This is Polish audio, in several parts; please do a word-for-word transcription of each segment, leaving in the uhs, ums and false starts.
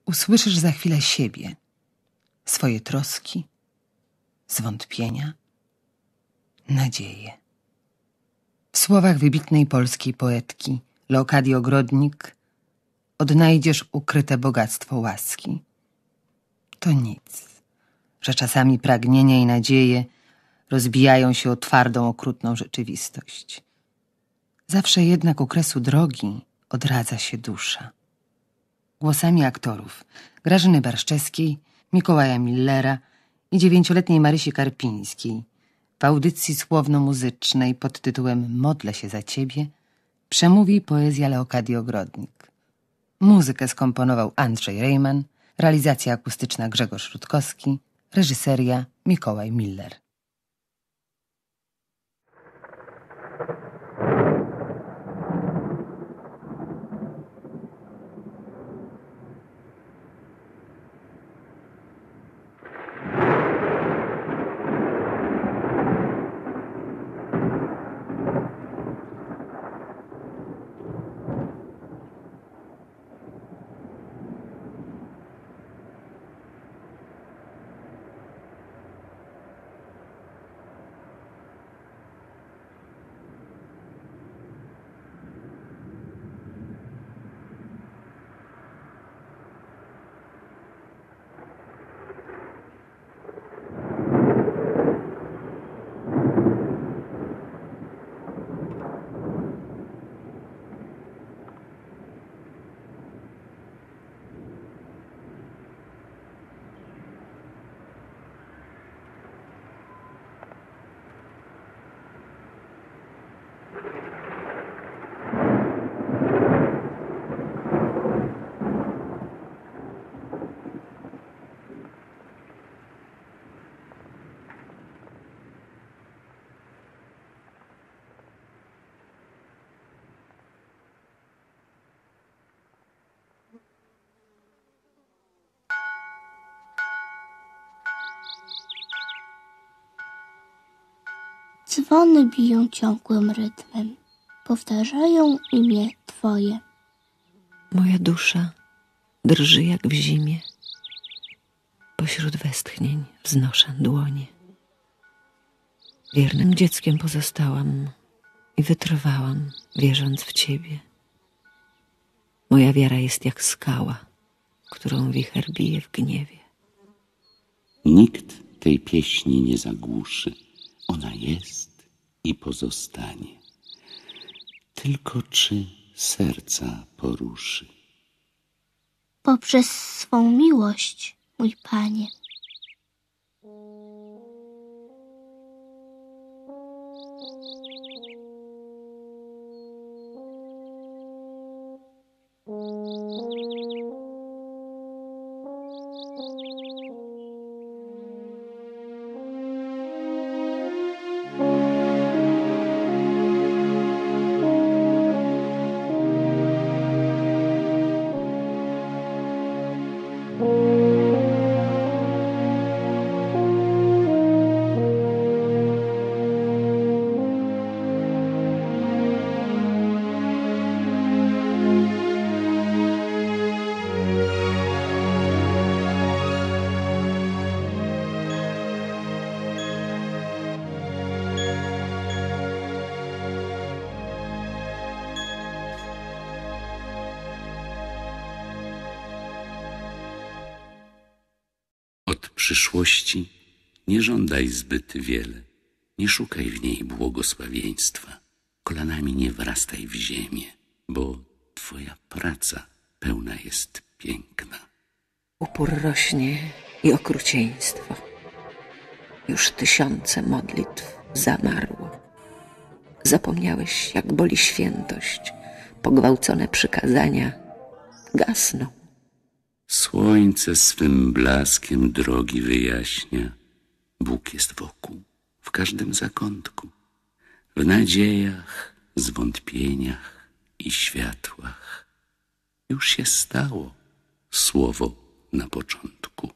usłyszysz za chwilę siebie, swoje troski, zwątpienia, nadzieje. W słowach wybitnej polskiej poetki Leokadii Ogrodnik odnajdziesz ukryte bogactwo łaski. To nic, że czasami pragnienia i nadzieje rozbijają się o twardą, okrutną rzeczywistość. Zawsze jednak u kresu drogi odradza się dusza. Głosami aktorów Grażyny Barszczewskiej, Mikołaja Millera i dziewięcioletniej Marysi Karpińskiej w audycji słowno-muzycznej pod tytułem Modlę się za ciebie przemówi poezja Leokadii Ogrodnik. Muzykę skomponował Andrzej Rejman, realizacja akustyczna Grzegorz Rutkowski, reżyseria Mikołaj Miller. Dzwony biją ciągłym rytmem, powtarzają imię Twoje. Moja dusza drży jak w zimie, pośród westchnień wznoszę dłonie. Wiernym dzieckiem pozostałam i wytrwałam, wierząc w Ciebie. Moja wiara jest jak skała, którą wicher bije w gniewie. Nikt tej pieśni nie zagłuszy, ona jest i pozostanie. Tylko czy serca poruszy? Poprzez swą miłość, mój Panie. Od przyszłości nie żądaj zbyt wiele, nie szukaj w niej błogosławieństwa. Kolanami nie wrastaj w ziemię, bo Twoja praca pełna jest piękna. Upór rośnie i okrucieństwo. Już tysiące modlitw zamarło. Zapomniałeś, jak boli świętość. Pogwałcone przykazania gasną. Słońce swym blaskiem drogi wyjaśnia. Bóg jest wokół, w każdym zakątku. W nadziejach, zwątpieniach i światłach. Już się stało słowo na początku.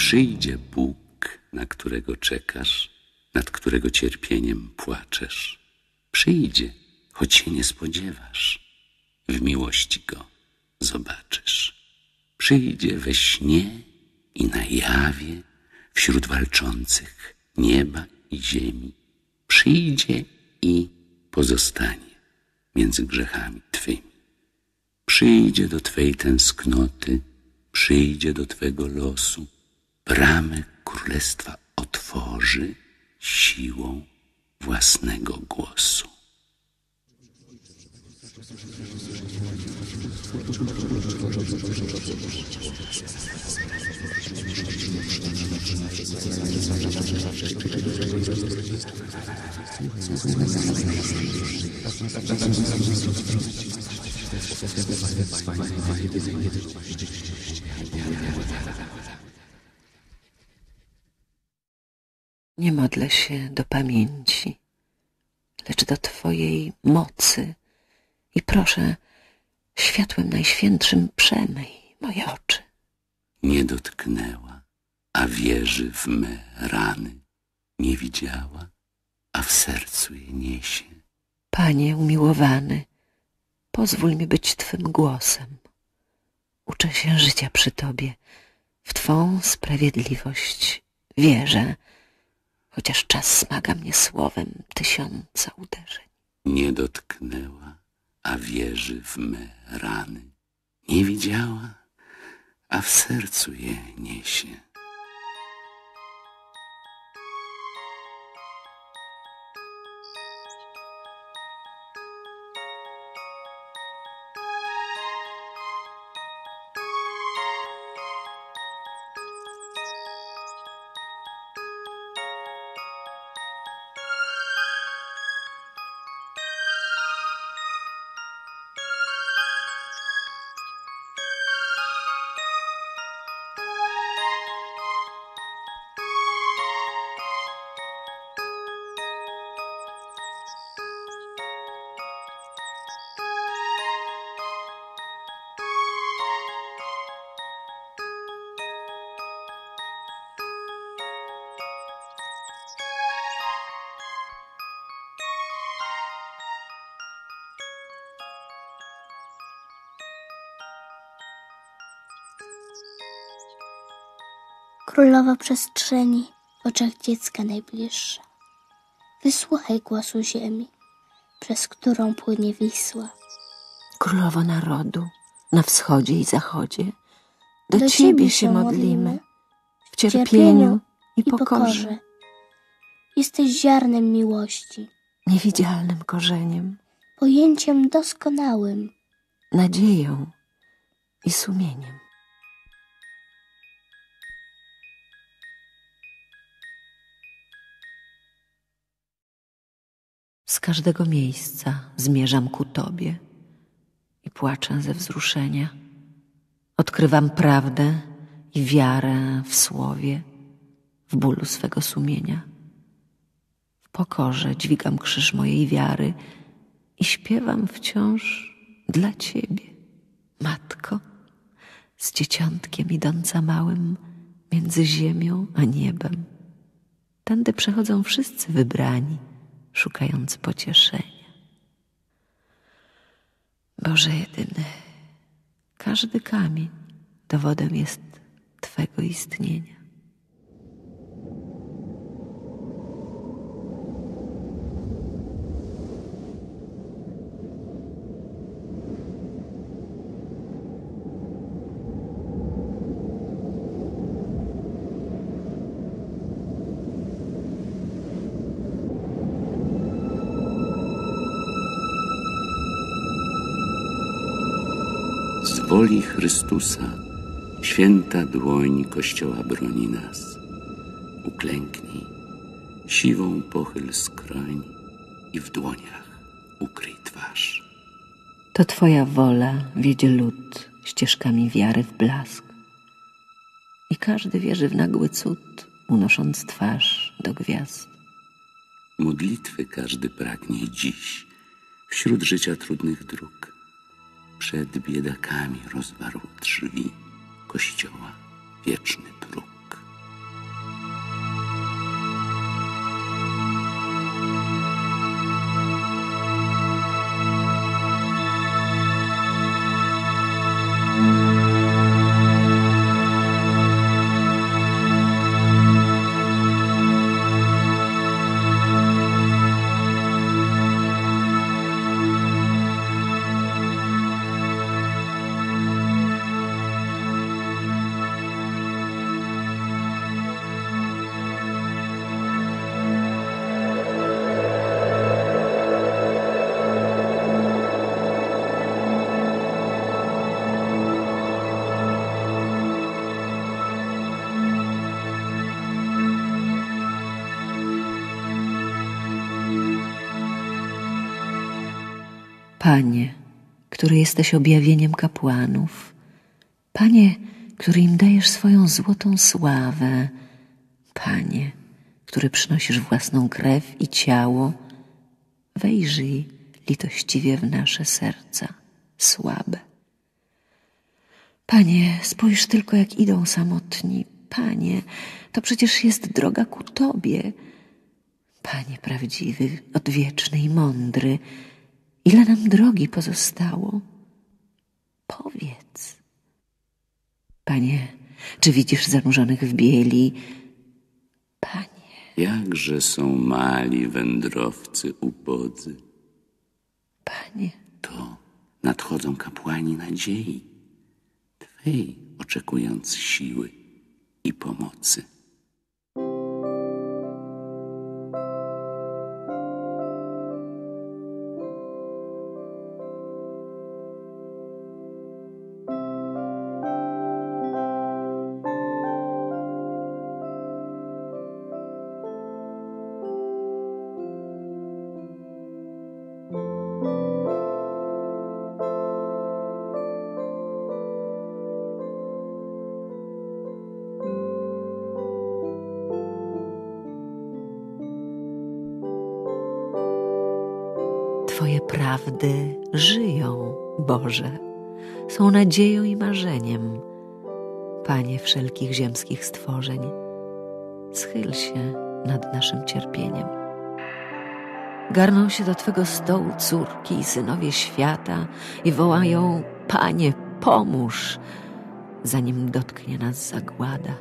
Przyjdzie Bóg, na którego czekasz, nad którego cierpieniem płaczesz. Przyjdzie, choć się nie spodziewasz, w miłości Go zobaczysz. Przyjdzie we śnie i na jawie, wśród walczących nieba i ziemi. Przyjdzie i pozostanie między grzechami Twymi. Przyjdzie do Twej tęsknoty, przyjdzie do Twego losu, bramę królestwa otworzy siłą własnego głosu. Nie modlę się do pamięci, lecz do Twojej mocy i proszę, światłem najświętszym przemyj moje oczy. Nie dotknęła, a wierzy w me rany. Nie widziała, a w sercu je niesie. Panie umiłowany, pozwól mi być Twym głosem. Uczę się życia przy Tobie, w Twą sprawiedliwość wierzę, chociaż czas smaga mnie słowem tysiąca uderzeń. Nie dotknęła, a wierzy w me rany. Nie widziała, a w sercu je niesie. Królowa przestrzeni, w oczach dziecka najbliższa. Wysłuchaj głosu ziemi, przez którą płynie Wisła. Królowo narodu, na wschodzie i zachodzie, do, do Ciebie się modlimy, w cierpieniu, cierpieniu i, i pokorze. pokorze. Jesteś ziarnem miłości, niewidzialnym korzeniem, pojęciem doskonałym, nadzieją i sumieniem. Z każdego miejsca zmierzam ku Tobie i płaczę ze wzruszenia. Odkrywam prawdę i wiarę w słowie, w bólu swego sumienia. W pokorze dźwigam krzyż mojej wiary i śpiewam wciąż dla Ciebie, Matko, z dzieciątkiem idąca małym między ziemią a niebem. Tędy przechodzą wszyscy wybrani, szukając pocieszenia. Boże jedyny, każdy kamień dowodem jest Twego istnienia. Z woli Chrystusa święta dłoń Kościoła broni nas. Uklęknij, siwą pochyl skroń i w dłoniach ukryj twarz. To Twoja wola wiedzie lud ścieżkami wiary w blask. I każdy wierzy w nagły cud, unosząc twarz do gwiazd. Modlitwy każdy pragnie dziś, wśród życia trudnych dróg. Przed biedakami rozwarł drzwi Kościoła wieczny próg. Panie, który jesteś objawieniem kapłanów, Panie, który im dajesz swoją złotą sławę, Panie, który przynosisz własną krew i ciało, wejrzyj litościwie w nasze serca słabe. Panie, spójrz tylko, jak idą samotni. Panie, to przecież jest droga ku Tobie. Panie prawdziwy, odwieczny i mądry, ile nam drogi pozostało? Powiedz. Panie, czy widzisz zanurzonych w bieli? Panie. Jakże są mali wędrowcy ubodzy. Panie. To nadchodzą kapłani nadziei, Twej oczekując siły i pomocy. Twoje prawdy żyją, Boże, są nadzieją i marzeniem. Panie wszelkich ziemskich stworzeń, schyl się nad naszym cierpieniem. Garną się do Twego stołu córki i synowie świata i wołają: Panie, pomóż, zanim dotknie nas zagłada.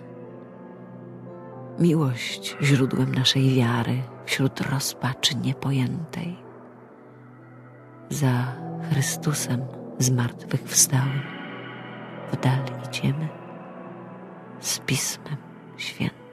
Miłość źródłem naszej wiary wśród rozpaczy niepojętej. Za Chrystusem zmartwychwstałym w dal idziemy z Pismem Świętym.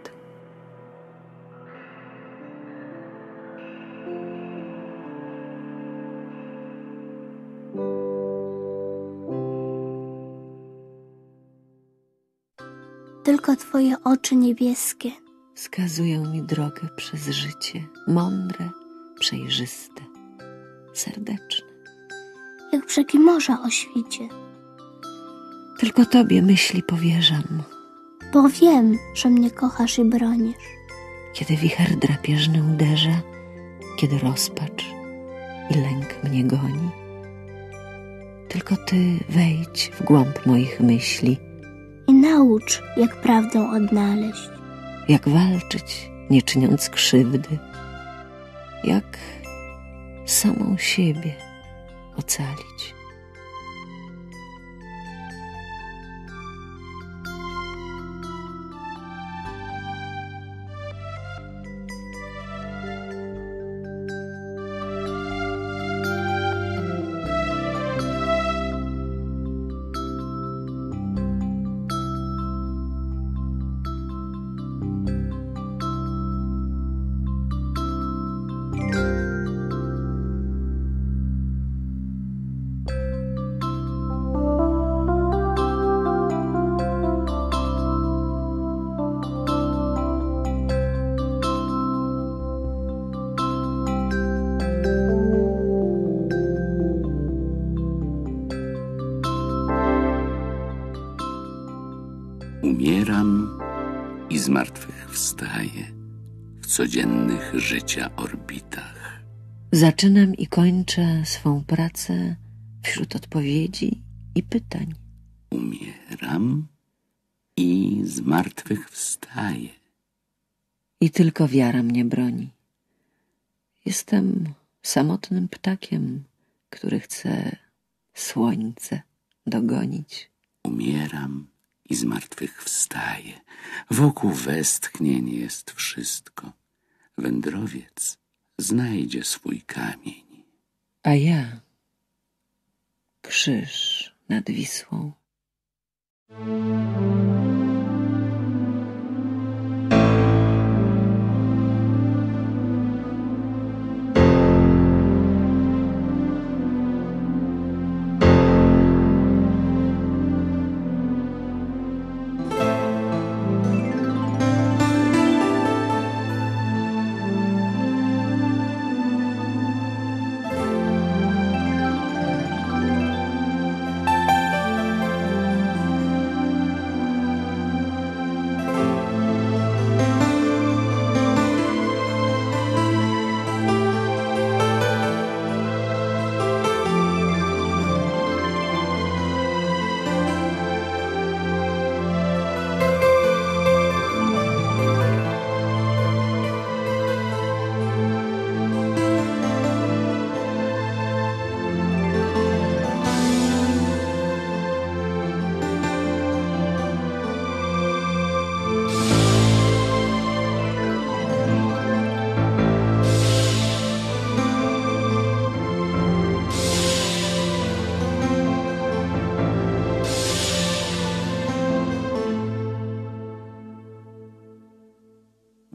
Tylko Twoje oczy niebieskie wskazują mi drogę przez życie, mądre, przejrzyste, serdeczne. jak brzegi morza o świcie. Tylko Tobie myśli powierzam, Bo wiem, że mnie kochasz i bronisz. kiedy wicher drapieżny uderza, kiedy rozpacz i lęk mnie goni. Tylko Ty wejdź w głąb moich myśli, I naucz, jak prawdę odnaleźć. jak walczyć, nie czyniąc krzywdy, jak samą siebie ocalić. Umieram i zmartwychwstaję w codziennych życia orbitach. Zaczynam i kończę swą pracę wśród odpowiedzi i pytań. Umieram i zmartwychwstaję. I tylko wiara mnie broni. Jestem samotnym ptakiem, który chce słońce dogonić. Umieram i zmartwychwstaję. Wokół westchnień jest wszystko. Wędrowiec znajdzie swój kamień. A ja krzyż nad Wisłą.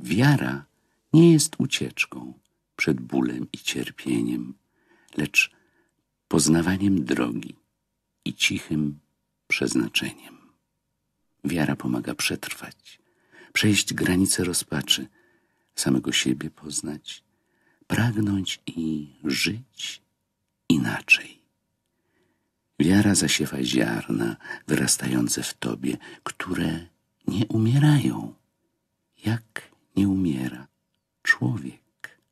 Wiara nie jest ucieczką przed bólem i cierpieniem, lecz poznawaniem drogi i cichym przeznaczeniem. Wiara pomaga przetrwać, przejść granice rozpaczy, samego siebie poznać, pragnąć i żyć inaczej. Wiara zasiewa ziarna wyrastające w tobie, które nie umierają, jak nie umiera człowiek.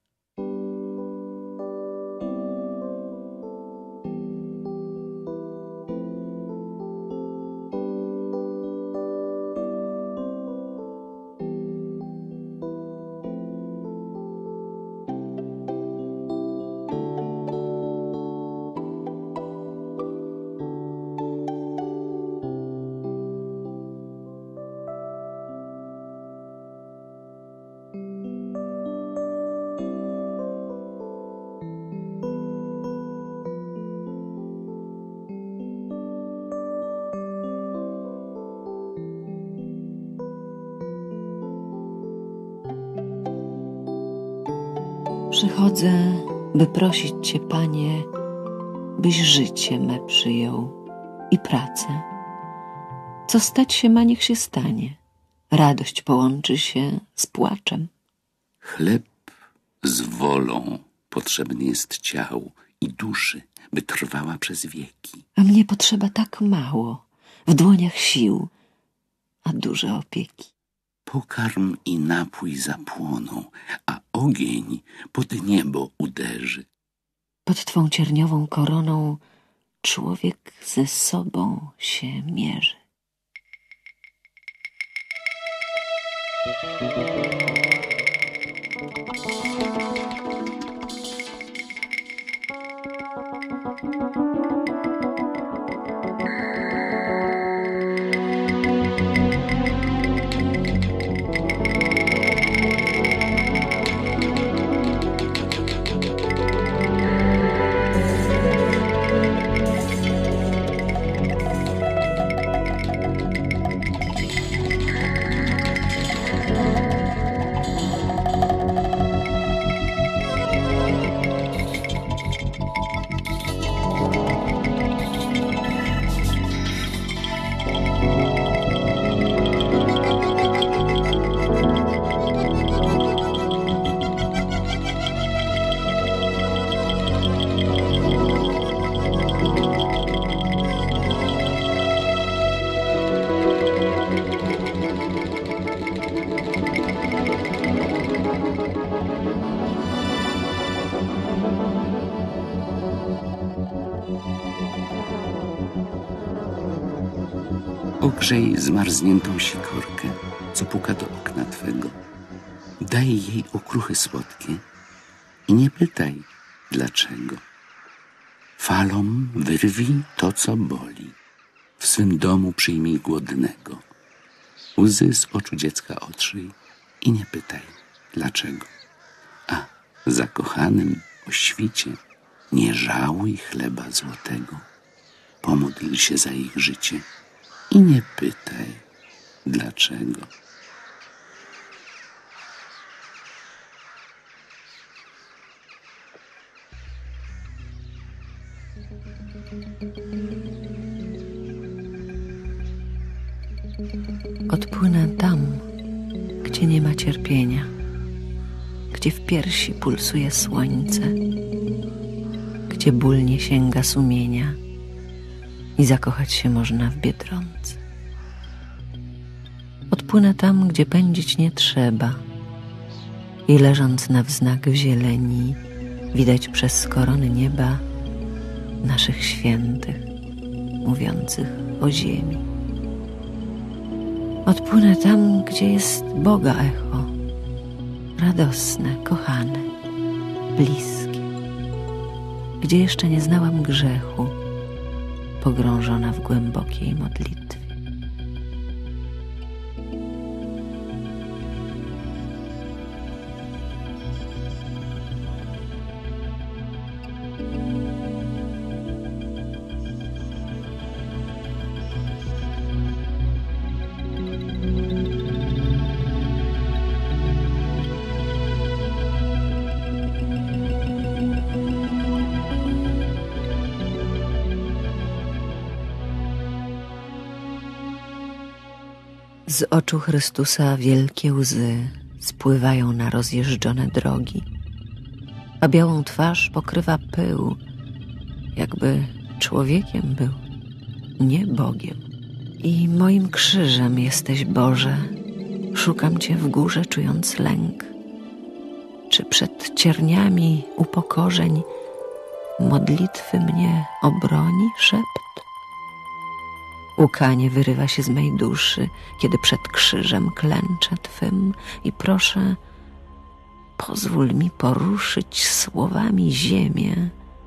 Przychodzę, by prosić Cię, Panie, byś życie me przyjął i pracę. Co stać się ma, niech się stanie. Radość połączy się z płaczem. Chleb z wolą potrzebny jest ciału i duszy, by trwała przez wieki. A mnie potrzeba tak mało, w dłoniach sił, a duże opieki. Pokarm i napój zapłoną, a ogień pod niebo uderzy. Pod Twą cierniową koroną człowiek ze sobą się mierzy. Ogrzej zmarzniętą sikorkę, co puka do okna twego. Daj jej okruchy słodkie i nie pytaj, dlaczego. Falom wyrwij to, co boli. W swym domu przyjmij głodnego. Łzy z oczu dziecka otrzyj i nie pytaj, dlaczego. A zakochanym o świcie nie żałuj chleba złotego. Pomódl się za ich życie i nie pytaj, dlaczego. Odpłynę tam, gdzie nie ma cierpienia, gdzie w piersi pulsuje słońce, gdzie ból nie sięga sumienia i zakochać się można w Biedronce. Odpłynę tam, gdzie pędzić nie trzeba i leżąc na wznak w zieleni widać przez korony nieba naszych świętych, mówiących o ziemi. Odpłynę tam, gdzie jest Boga echo, radosne, kochane, bliskie, gdzie jeszcze nie znałam grzechu, pogrążona w głębokiej modlitwie. Z oczu Chrystusa wielkie łzy spływają na rozjeżdżone drogi, a białą twarz pokrywa pył, jakby człowiekiem był, nie Bogiem. I moim krzyżem jesteś, Boże, szukam Cię w górze, czując lęk. Czy przed cierniami upokorzeń modlitwy mnie obroni szept? Łkanie wyrywa się z mej duszy, kiedy przed krzyżem klęczę Twym i proszę, pozwól mi poruszyć słowami ziemię,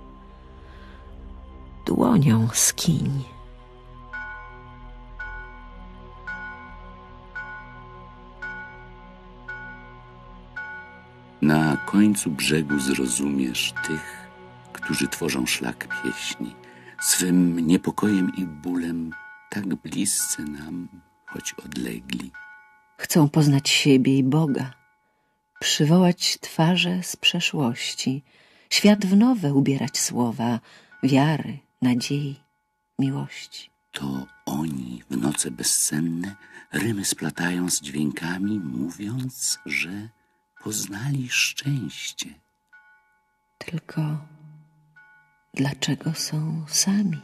dłonią skiń. Na końcu brzegu zrozumiesz tych, którzy tworzą szlak pieśni, swym niepokojem i bólem tak bliscy nam, choć odlegli. Chcą poznać siebie i Boga, przywołać twarze z przeszłości, świat w nowe ubierać słowa wiary, nadziei, miłości. To oni w noce bezsenne rymy splatają z dźwiękami, mówiąc, że poznali szczęście. Tylko dlaczego są sami?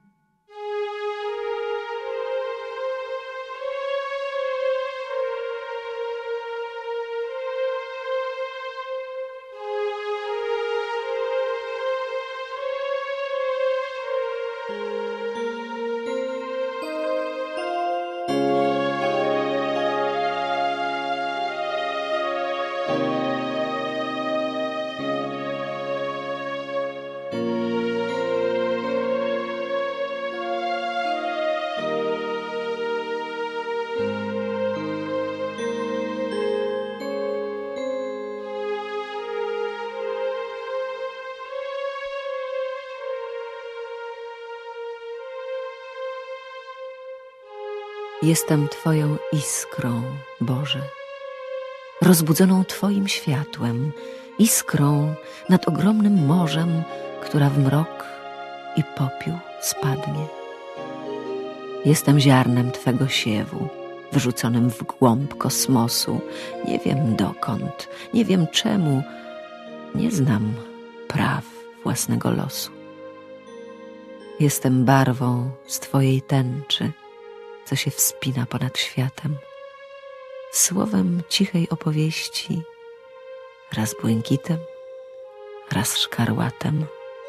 Jestem Twoją iskrą, Boże, rozbudzoną Twoim światłem, iskrą nad ogromnym morzem, która w mrok i popiół spadnie. Jestem ziarnem Twego siewu, wyrzuconym w głąb kosmosu. Nie wiem dokąd, nie wiem czemu, nie znam praw własnego losu. Jestem barwą z Twojej tęczy, co się wspina ponad światem, słowem cichej opowieści, raz błękitem, raz szkarłatem.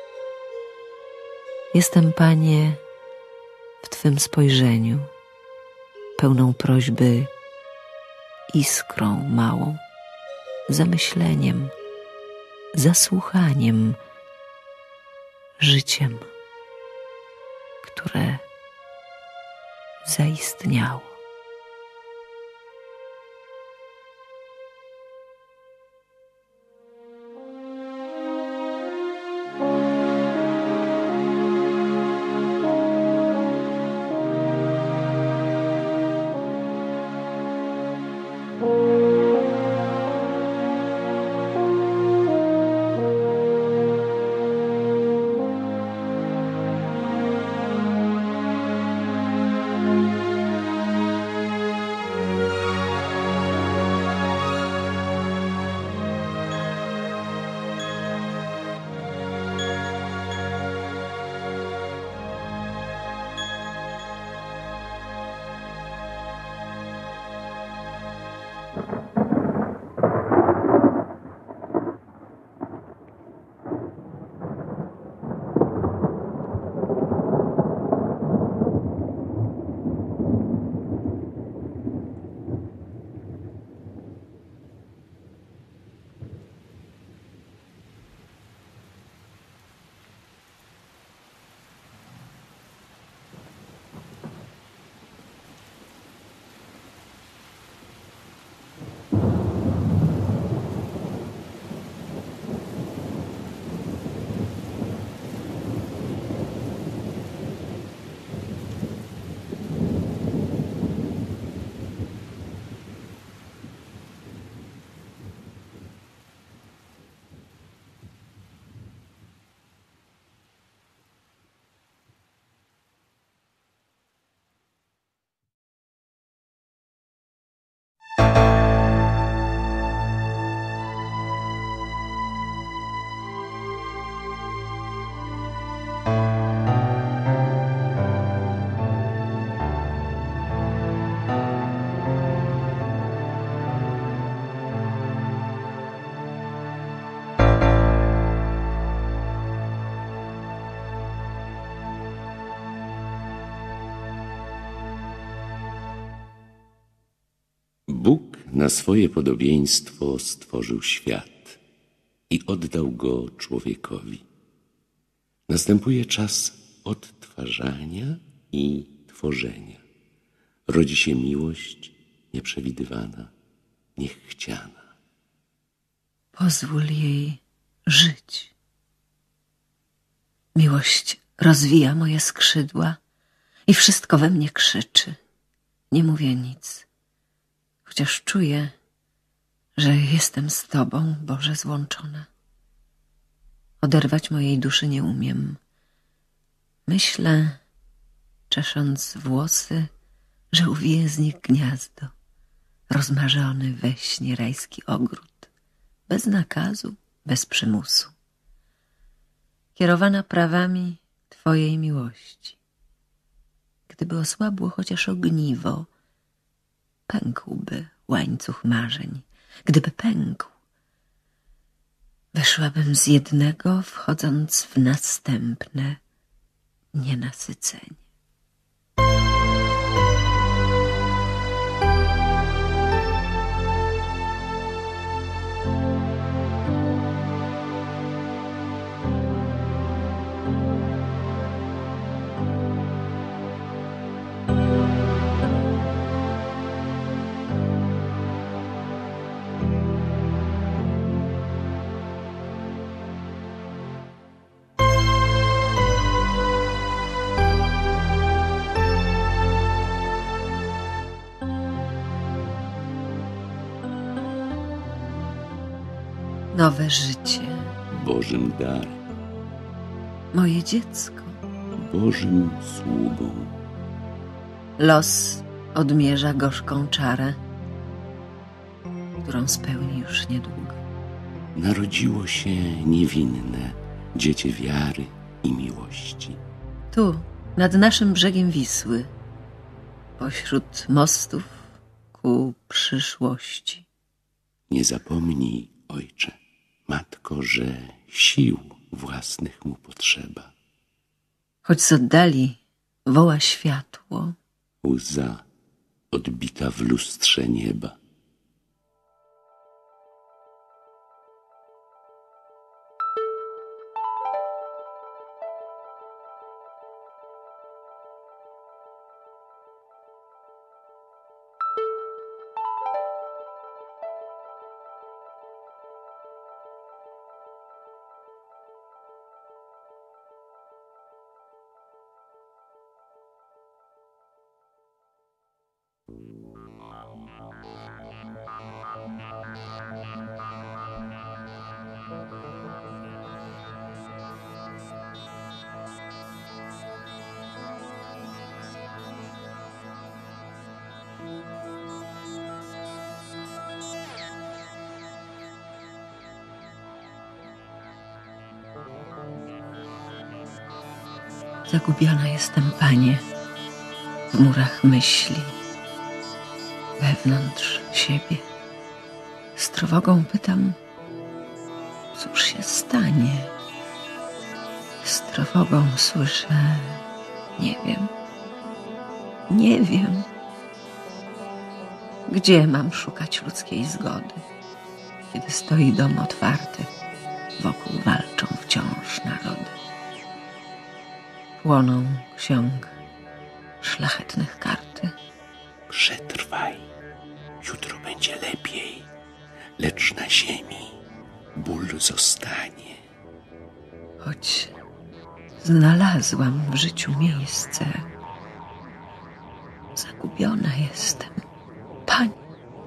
Jestem, Panie, w Twym spojrzeniu, pełną prośby, iskrą małą, zamyśleniem, zasłuchaniem, życiem, które zaistniało. Bóg na swoje podobieństwo stworzył świat i oddał go człowiekowi. Następuje czas odtwarzania i tworzenia. Rodzi się miłość nieprzewidywana, niechciana. Pozwól jej żyć. Miłość rozwija moje skrzydła i wszystko we mnie krzyczy. Nie mówię nic, chociaż czuję, że jestem z Tobą, Boże, złączona. Oderwać mojej duszy nie umiem. Myślę, czesząc włosy, że uwiję z nich gniazdo, rozmarzony we śnie rajski ogród, bez nakazu, bez przymusu, kierowana prawami Twojej miłości. Gdyby osłabło chociaż ogniwo, pękłby łańcuch marzeń. Gdyby pękł, weszłabym z jednego, wchodząc w następne nienasycenie. Nowe życie. Bożym dar. Moje dziecko. Bożym sługą. Los odmierza gorzką czarę, którą spełni już niedługo. Narodziło się niewinne dziecię wiary i miłości. Tu, nad naszym brzegiem Wisły, pośród mostów ku przyszłości. Nie zapomnij, ojcze, matko, że sił własnych mu potrzeba. Choć z oddali woła światło, Łza odbita w lustrze nieba. Zagubiona jestem, Panie, w murach myśli, wewnątrz siebie. Z trwogą pytam, cóż się stanie? Z trwogą słyszę, nie wiem, nie wiem. Gdzie mam szukać ludzkiej zgody, kiedy stoi dom otwarty, wokół walczą wciąż narody? Płoną ksiąg szlachetnych karty. Przetrwaj, jutro będzie lepiej, lecz na ziemi ból zostanie. Choć znalazłam w życiu miejsce, zagubiona jestem, Panie.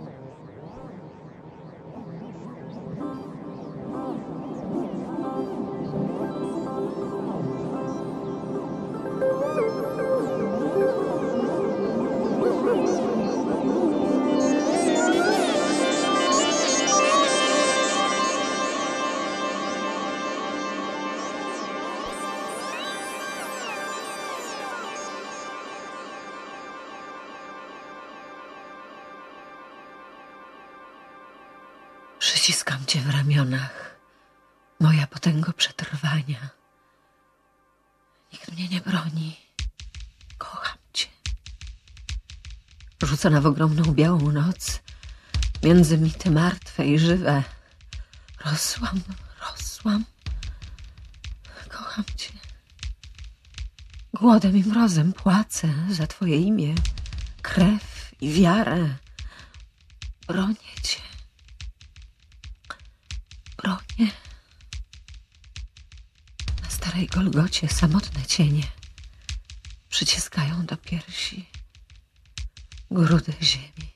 Przyciskam Cię w ramionach, moja potęgo przetrwania. Nikt mnie nie broni, kocham Cię. Rzucona w ogromną białą noc, między mity martwe i żywe. Rosłam, rosłam. Kocham cię. Głodem i mrozem płacę za twoje imię, krew i wiarę. Bronię cię. Bronię. Na starej Golgocie samotne cienie przyciskają do piersi grudy ziemi.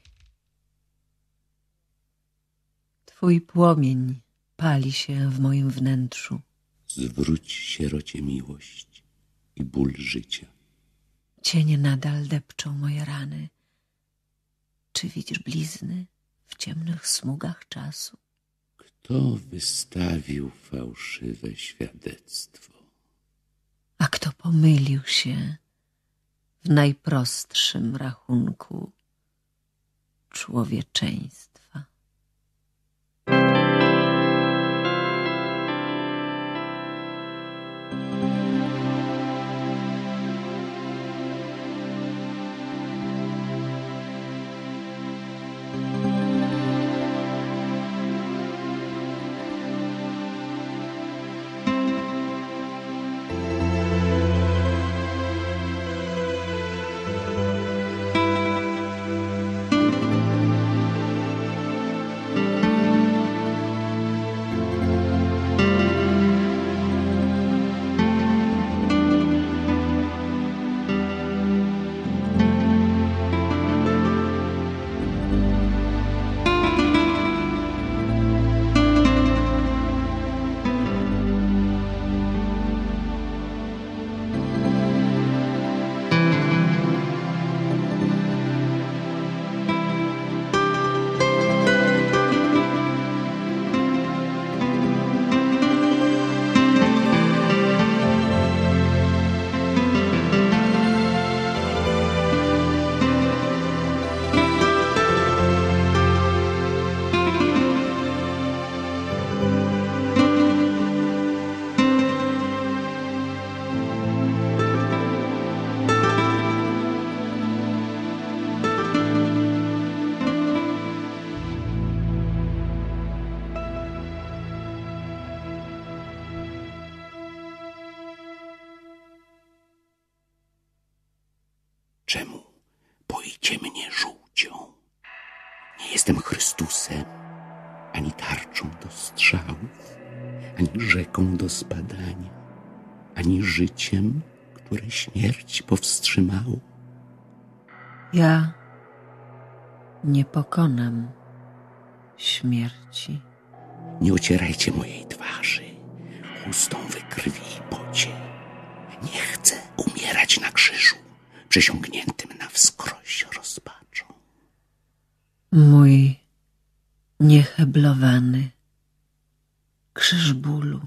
Twój płomień pali się w moim wnętrzu. Zwróć sierocie miłość i ból życia. Cienie nadal depczą moje rany. Czy widzisz blizny w ciemnych smugach czasu? Kto wystawił fałszywe świadectwo? A kto pomylił się w najprostszym rachunku człowieczeństwa? Czemu boicie mnie żółcią? Nie jestem Chrystusem, ani tarczą do strzałów, ani rzeką do zbadania, ani życiem, które śmierć powstrzymało. Ja nie pokonam śmierci. Nie ocierajcie mojej twarzy chustą we krwi i pocie. Nie chcę umierać na krzyżu, przesiąkniętym na wskroś rozpaczą. Mój nieheblowany krzyż bólu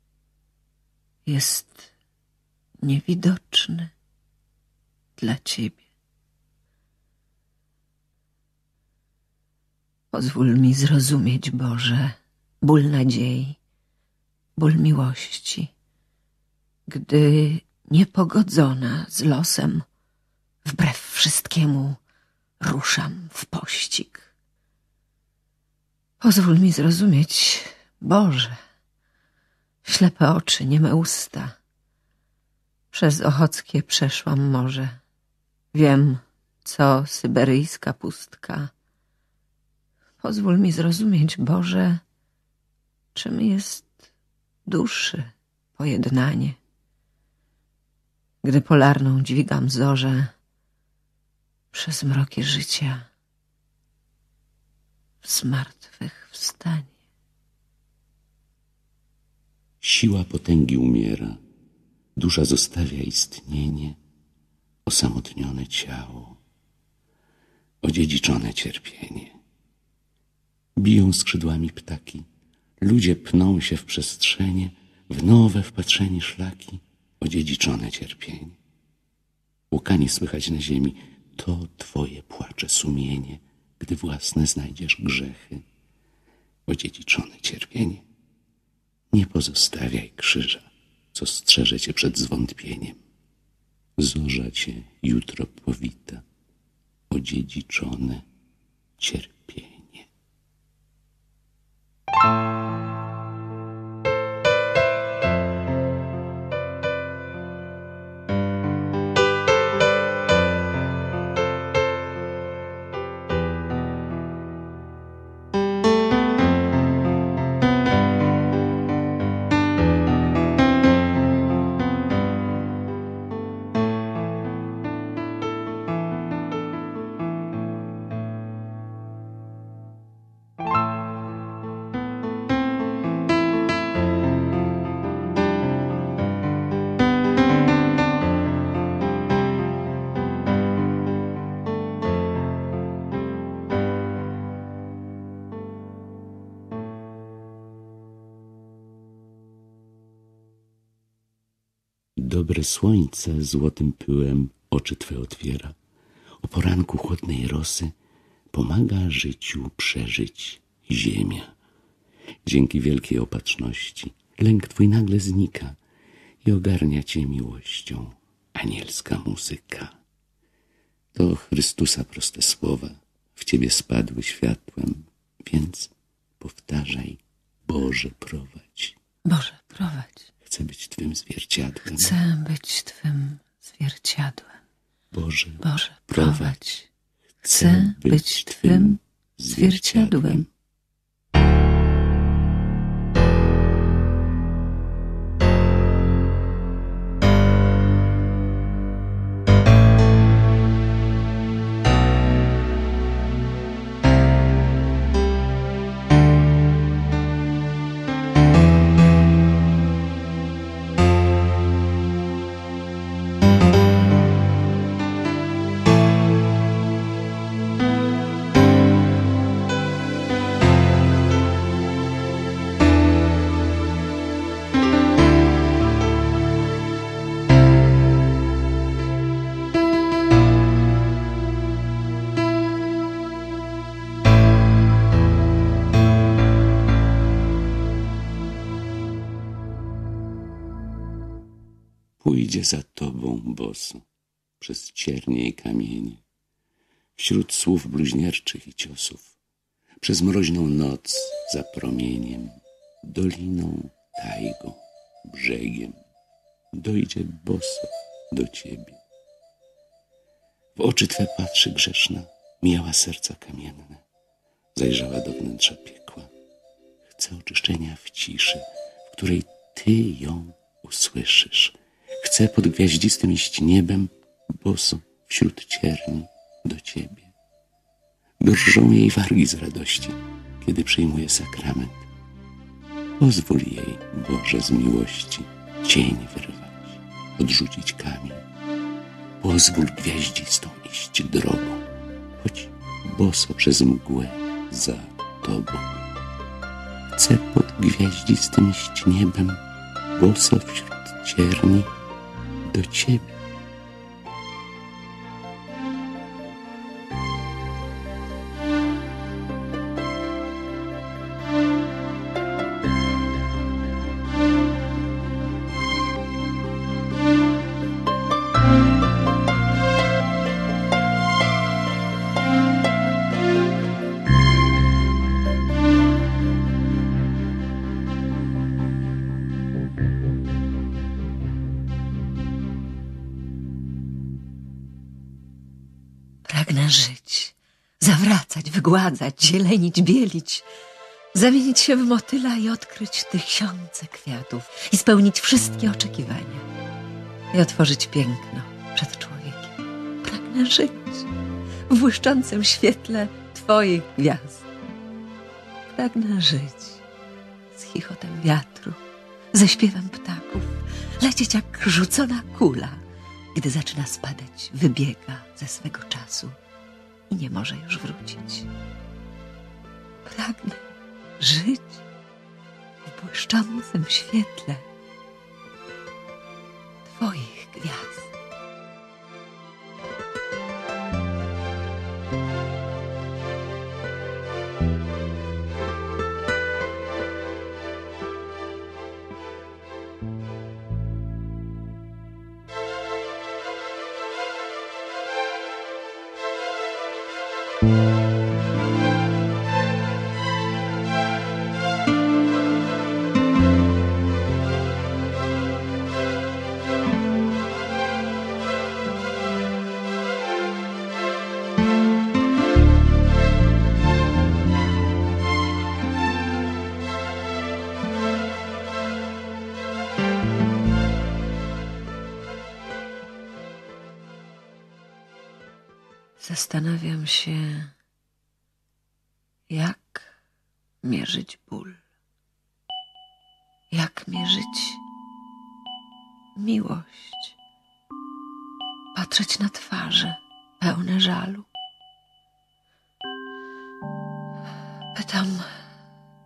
jest niewidoczny dla Ciebie. Pozwól mi zrozumieć, Boże, ból nadziei, ból miłości, gdy niepogodzona z losem, wbrew wszystkiemu ruszam w pościg. Pozwól mi zrozumieć, Boże, ślepe oczy, nieme usta. Przez ochockie przeszłam morze. Wiem, co syberyjska pustka. Pozwól mi zrozumieć, Boże, czym jest duszy pojednanie. Gdy polarną dźwigam zorzę przez mroki życia, w zmartwychwstanie. Siła potęgi umiera, dusza zostawia istnienie, osamotnione ciało, odziedziczone cierpienie. Biją skrzydłami ptaki, ludzie pną się w przestrzenie, w nowe wpatrzeni szlaki, odziedziczone cierpienie. Łkanie słychać na ziemi, to twoje płacze sumienie, gdy własne znajdziesz grzechy, odziedziczone cierpienie. Nie pozostawiaj krzyża, co strzeże cię przed zwątpieniem. Zorza cię jutro powita, odziedziczone cierpienie. dobre słońce złotym pyłem oczy Twe otwiera. O poranku chłodnej rosy pomaga życiu przeżyć ziemia. Dzięki wielkiej opatrzności lęk Twój nagle znika i ogarnia Cię miłością anielska muzyka. To Chrystusa proste słowa w Ciebie spadły światłem, więc powtarzaj: Boże, prowadź. Boże, prowadź. Chcę być Twym zwierciadłem. Chcę być Twym zwierciadłem. Boże, Boże, prowadź. prowadź. Chcę być Twym zwierciadłem. Pójdzie za Tobą boso przez ciernie i kamienie, wśród słów bluźnierczych i ciosów, przez mroźną noc za promieniem, doliną, tajgą, brzegiem, dojdzie boso do Ciebie. W oczy Twe patrzy grzeszna, mijała serca kamienne, zajrzała do wnętrza piekła. Chce oczyszczenia w ciszy, w której Ty ją usłyszysz. Chcę pod gwiaździstym iść niebem, boso wśród cierni do Ciebie. Drżą jej wargi z radości, kiedy przyjmuje sakrament. Pozwól jej, Boże, z miłości cień wyrwać, odrzucić kamień. Pozwól gwiaździstą iść drogą, choć boso przez mgłę za Tobą. Chcę pod gwiaździstym iść niebem, boso wśród cierni do Ciebie. Pragnę żyć, zawracać, wygładzać, zielenić, bielić, zamienić się w motyla i odkryć tysiące kwiatów i spełnić wszystkie oczekiwania i otworzyć piękno przed człowiekiem. Pragnę żyć w błyszczącym świetle Twoich gwiazd. Pragnę żyć z chichotem wiatru, ze śpiewem ptaków, lecieć jak rzucona kula, gdy zaczyna spadać, wybiega ze swego czasu i nie może już wrócić. Pragnę żyć w błyszczącym świetle Twoich gwiazd. Zastanawiam się, jak mierzyć ból, jak mierzyć miłość, patrzeć na twarze pełne żalu. Pytam,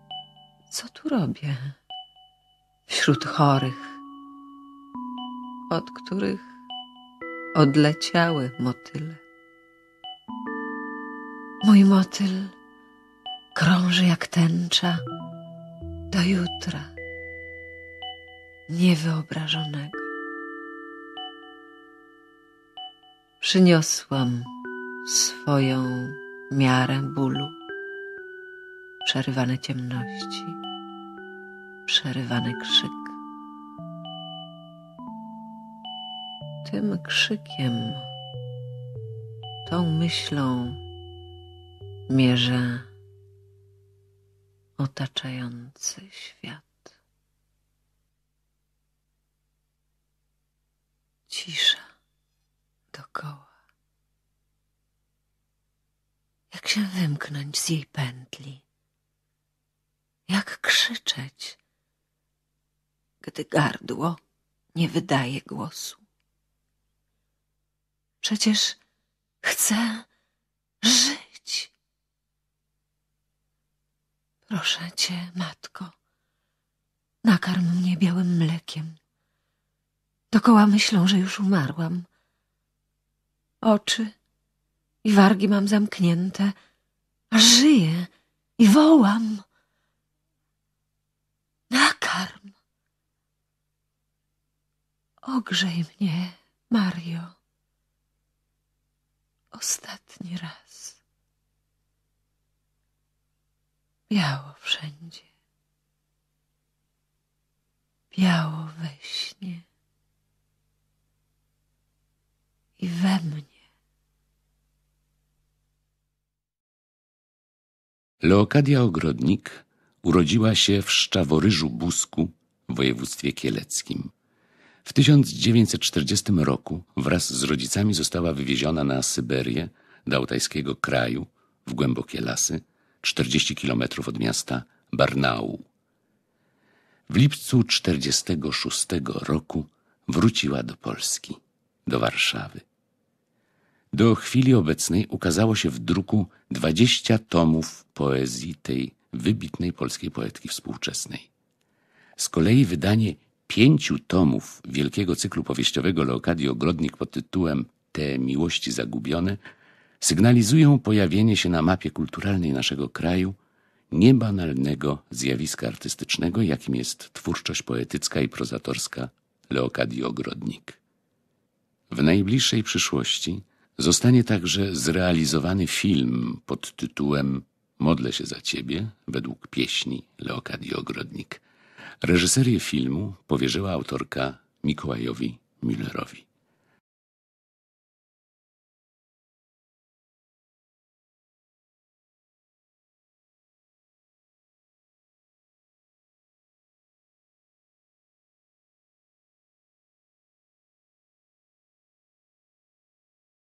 co tu robię wśród chorych, od których odleciały motyle. Mój motyl krąży jak tęcza do jutra niewyobrażonego. Przyniosłam swoją miarę bólu, przerywane ciemności, przerywany krzyk. Tym krzykiem, tą myślą mierzę otaczający świat. Cisza dokoła. Jak się wymknąć z jej pętli? Jak krzyczeć, gdy gardło nie wydaje głosu? Przecież chcę żyć. Proszę cię, matko, nakarm mnie białym mlekiem. Dokoła myślą, że już umarłam. Oczy i wargi mam zamknięte, a żyję i wołam. Nakarm. Ogrzej mnie, Mario. Ostatni raz. Biało wszędzie. Biało we śnie. I we mnie. Leokadia Ogrodnik urodziła się w Szczaworyżu Busku w województwie kieleckim. W tysiąc dziewięćset czterdziestym roku wraz z rodzicami została wywieziona na Syberię do altajskiego kraju w głębokie lasy, czterdzieści kilometrów od miasta Barnaul. W lipcu czterdziestego szóstego roku wróciła do Polski, do Warszawy. Do chwili obecnej ukazało się w druku dwadzieścia tomów poezji tej wybitnej polskiej poetki współczesnej. Z kolei wydanie pięciu tomów wielkiego cyklu powieściowego Leokadii Ogrodnik pod tytułem Te miłości zagubione sygnalizują pojawienie się na mapie kulturalnej naszego kraju niebanalnego zjawiska artystycznego, jakim jest twórczość poetycka i prozatorska Leokadii Ogrodnik. W najbliższej przyszłości zostanie także zrealizowany film pod tytułem Modlę się za ciebie według pieśni Leokadii Ogrodnik. Reżyserię filmu powierzyła autorka Mikołajowi Müllerowi.